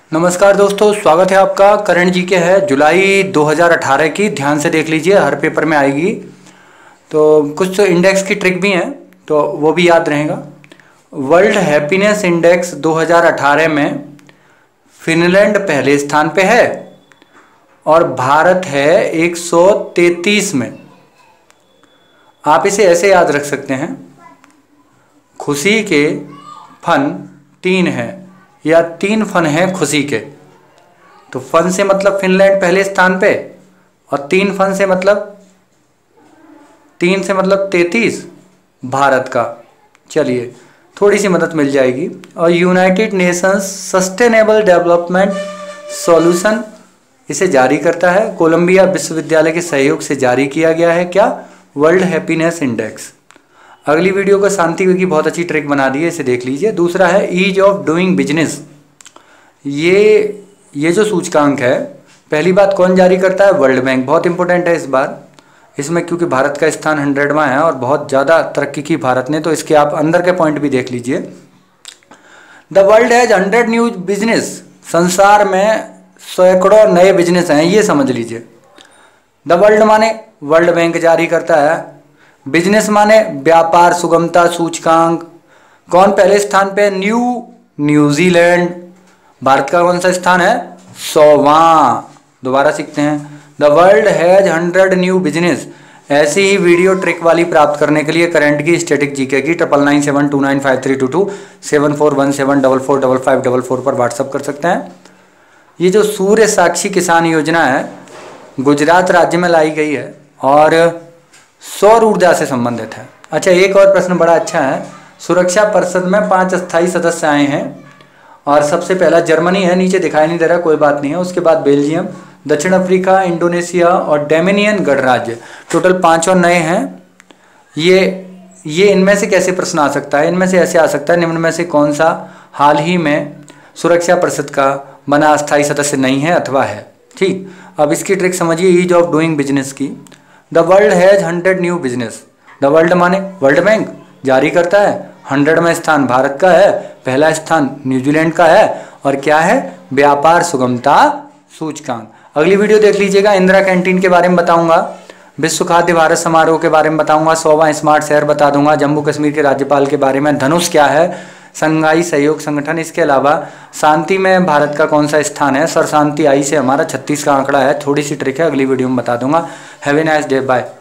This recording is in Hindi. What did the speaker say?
नमस्कार दोस्तों, स्वागत है आपका। करंट जीके है जुलाई 2018 की। ध्यान से देख लीजिए, हर पेपर में आएगी। तो कुछ तो इंडेक्स की ट्रिक भी हैं, तो वो भी याद रहेगा। वर्ल्ड हैप्पीनेस इंडेक्स 2018 में फिनलैंड पहले स्थान पे है और भारत है 133 में। आप इसे ऐसे याद रख सकते हैं, खुशी के फन 3 हैं या 3 फन हैं खुशी के। तो फन से मतलब फिनलैंड पहले स्थान पे, और 3 फन से मतलब 33 भारत का। चलिए, थोड़ी सी मदद मिल जाएगी। और United Nations Sustainable Development Solution इसे जारी करता है। कोलंबिया विश्वविद्यालय के सहयोग से जारी किया गया है क्या? World happiness index. अगली वीडियो को शांति की बहुत अच्छी ट्रिक बना दी है, इसे देख लीजिए। दूसरा है ईज ऑफ डूइंग बिजनेस। ये जो सूचकांक है, पहली बात कौन जारी करता है? World bank. बहुत इंपॉर्टेंट है इस बार इसमें, क्योंकि भारत का स्थान 100वां है और बहुत ज़्यादा तरक्की की भारत ने। तो इसके आप अंदर के पॉइंट भी देख लीजिए। The world has 100 new business. संसार में सैकड़ों नए बिजनेस हैं, ये समझ लीजिए। द वर्ल्ड माने वर्ल्ड बैंक जारी करता है, बिजनेस माने व्यापार सुगमता सूचकांक। कौन पहले स्थान पे? न्यूजीलैंड। भारत का कौन सा स्थान है? 100वां। दोबारा सीखते हैं। The world has 100 new business. ऐसी ही वीडियो ट्रिक वाली प्राप्त करने के लिए करंट की, स्टैटिक जीके की 9997295322 7417445555 पर व्हाट्सअप कर सकते हैं। ये जो सूर्य साक्षी किसान योजना है, गुजरात राज्य में लाई गई है और सौर ऊर्जा से संबंधित है। अच्छा, एक और प्रश्न बड़ा अच्छा है। सुरक्षा परिषद में 5 अस्थायी सदस्य आए हैं और सबसे पहला जर्मनी है, नीचे दिखाई नहीं दे रहा, कोई बात नहीं है। उसके बाद बेल्जियम, दक्षिण अफ्रीका, इंडोनेशिया और डोमिनियन गणराज्य। टोटल 5 और नए हैं। ये इनमें से कैसे प्रश्न आ सकता है? इनमें से ऐसे आ सकता है, निम्न में से कौन सा हाल ही में सुरक्षा परिषद का बना अस्थायी सदस्य नहीं है अथवा है। ठीक, अब इसकी ट्रिक समझिए ईज ऑफ डूइंग बिजनेस की। The world has 100 new business. The world माने वर्ल्ड बैंक जारी करता है, 100 में स्थान भारत का है, पहला स्थान न्यूजीलैंड का है, और क्या है? व्यापार सुगमता सूचकांक। अगली वीडियो देख लीजिएगा। इंदिरा कैंटीन के बारे में बताऊंगा, विश्व खाद्य भारत समारोह के बारे में बताऊंगा, 100वां स्मार्ट शहर बता दूंगा, जम्मू कश्मीर के राज्यपाल के बारे में, धनुष क्या है, संघाई सहयोग संगठन। इसके अलावा शांति में भारत का कौन सा स्थान है, सर शांति आई से हमारा 36 का आंकड़ा है। थोड़ी सी ट्रिक है, अगली वीडियो में बता दूंगा। Have a nice day, bye.